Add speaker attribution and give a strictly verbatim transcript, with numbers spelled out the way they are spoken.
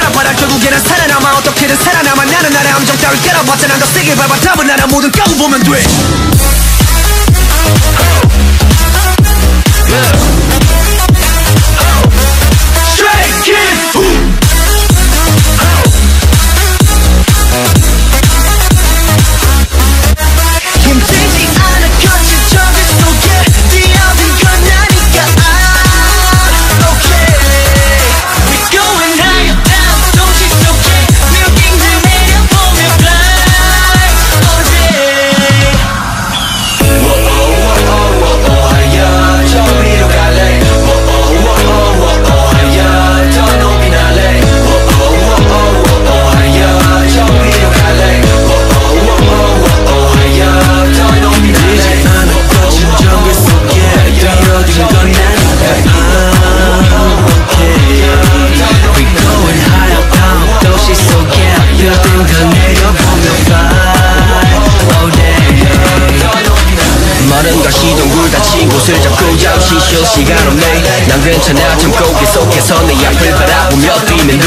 Speaker 1: 바라 결국에는 살아남아 어떻게든 살아남아 나는 나의 함정 따위 깔아봤자 난 더 세게 밟아 답은 알아 모든 까고 보면 돼 Straight Kid 힘들지 않아 거친 정글 속에 뛰어든 건 나니까 Okay We're going higher down 도시 속에 뮤직들 내려보며 fly all day 워오워오워오 하야 저 위로 갈래 워오워오워오 하야 더 높이 날래 워오워오워오 하야 저 위로 갈래 워오워오워오 하야 더 높이 날래 않아 거친 정글 속에 뛰어든 건 나니까 We're going higher down 도시 속에 뛰어든 건 내려보며 fly all day 마른 가시 동굴 닫힌 곳을 잡고 잠시 쉴 시간 없네 난 괜찮아 참고 계속해서 내 앞을 바라보며 뛰는